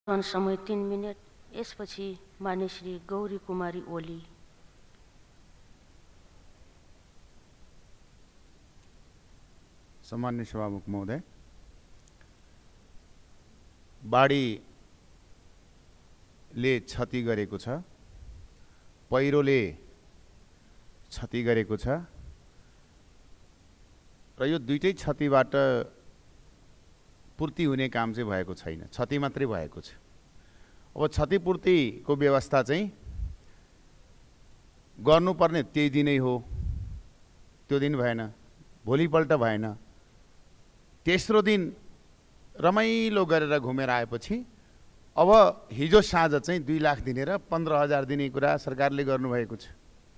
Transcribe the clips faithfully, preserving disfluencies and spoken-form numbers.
समय तीन मिनट। यसपछि मान्य श्री गौरी कुमारी ओली। सम्मान्य सभामुख महोदय, बाढीले क्षति गरेको छ, पहिरोले क्षति गरेको छ र यो दुईटै क्षतिबाट पूर्ति हुने काम चाहिँ भएको छैन, क्षति मात्रै भएको छ। अब क्षतिपूर्तिको व्यवस्था चाहिँ गर्नुपर्ने त्यही दिनै हो, त्यो दिन भएन, भोलिपल्ट भएन, तेस्रो दिन रमाइलो गरेर घुमेर आएपछि अब हिजो साँझ चाहिँ दुई लाख दिने र पन्ध्र हजार दिने कुरा सरकारले गर्नुभएको छ।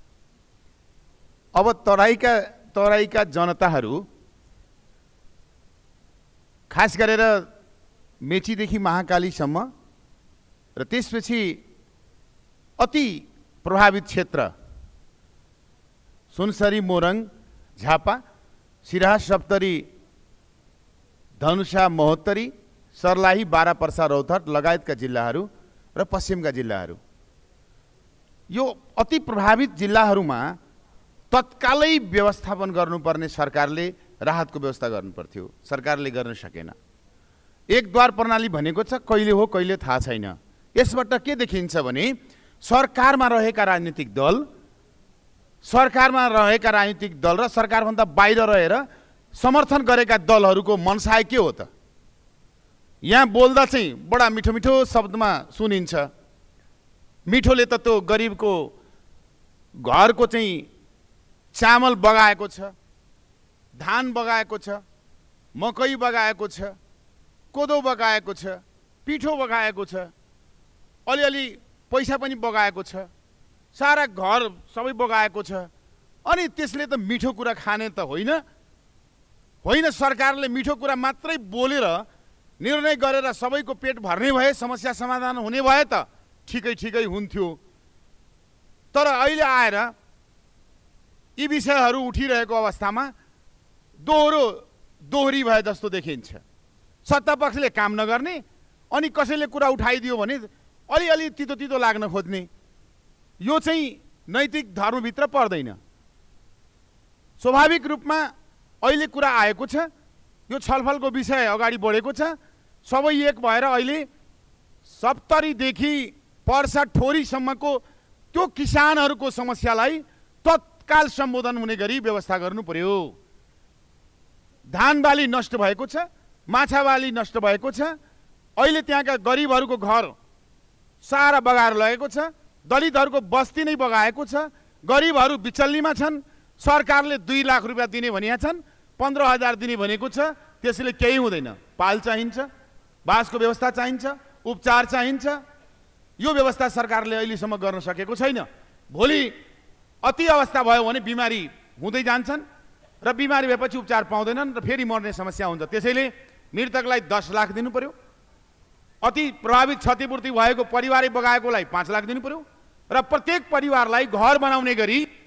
अब तराईका तराईका जनताहरू, खास गरेर मेचीदेखि महाकालीसम्म र त्यसपछि अति प्रभावित क्षेत्र सुनसरी, मोरङ, झापा, सिराहा, सप्तरी, धनुषा, महोत्तरी, सर्लाही, बारापर्सा, रौतहट लगायतका जिल्लाहरू र पश्चिमका जिल्लाहरू, यो अति प्रभावित जिल्लाहरूमा तत्कालै व्यवस्थापन गर्नुपर्ने सरकारले राहतको व्यवस्था गर्नुपर्थ्यो, सरकारले गर्न सकेन। एक द्वार प्रणाली भनेको छ, कहिले हो कहिले थाहा छैन। यसबाट के देखिन्छ भने सरकारमा रहेका राजनीतिक दल, सरकारमा रहेका राजनीतिक दल र सरकारभन्दा बाहिर रहेर समर्थन गरेका दलहरूको मनसाय के हो त? यहाँ बोल्दा चाहिँ बडा मिठो मिठो शब्दमा सुनिन्छ। मिठोले त त्यो गरिबको घरको चाहिँ चामल बगाएको छ, धान बगाएको छ, मकै बगाएको छ, कोदो बगाएको छ, पिठो बगाएको छ, अलिअलि पैसा पनि बगाएको छ, सारा घर सबै बगाएको छ। अनि त्यसले त मिठो कुरा खाने त होइन होइन सरकारले मिठो कुरा मात्रै बोलेर निर्णय गरेर सबैको पेट भर्ने भए, समस्या समाधान हुने भए त ठिकै ठिकै हुन्थ्यो। तर अहिले आएर यी विषयहरू उठिरहेको अवस्थामा दोहोरो दोहोरी भए जस्तो देखिन्छ। सत्तापक्षले काम नगर्ने, अनि कसैले कुरा उठाइदियो भने अलिअलि तितो तितो लाग्न खोज्ने, यो चाहिँ नैतिक धर्मभित्र पर्दैन। स्वाभाविक रूपमा अहिले कुरा आएको छ, यो छलफलको विषय अगाडि बढेको छ। सबै एक भएर अहिले सप्तरीदेखि पर्सा ठोरीसम्मको त्यो किसानहरूको समस्यालाई तत्काल सम्बोधन हुने गरी व्यवस्था गर्नु पर्यो। धान बाली नष्ट भएको छ, माछा बाली नष्ट भएको छ, अहिले त्यहाँका गरिबहरूको घर सारा बगाएर लगेको छ, दलितहरूको बस्ती नै बगाएको छ, गरिबहरू बिचल्लीमा छन्। सरकारले दुई लाख रुपियाँ दिने भनिया छन्, पन्ध्र हजार दिने भनेको छ, त्यसले केही हुँदैन। पाल चाहिन्छ, बासको व्यवस्था चाहिन्छ, उपचार चाहिन्छ। यो व्यवस्था सरकारले अहिलेसम्म गर्न सकेको छैन। भोलि अति अवस्था भयो भने बिमारी हुँदै जान्छन् र बिमारी भएपछि उपचार पाउँदैनन् र फेरि मर्ने समस्या हुन्छ। त्यसैले मृतकलाई दस लाख दिनु पर्यो, अति प्रभावित क्षतिपूर्ति भएको परिवारै बगाएकोलाई पाँच लाख दिनु पर्यो र प्रत्येक परिवारलाई घर बनाउने गरी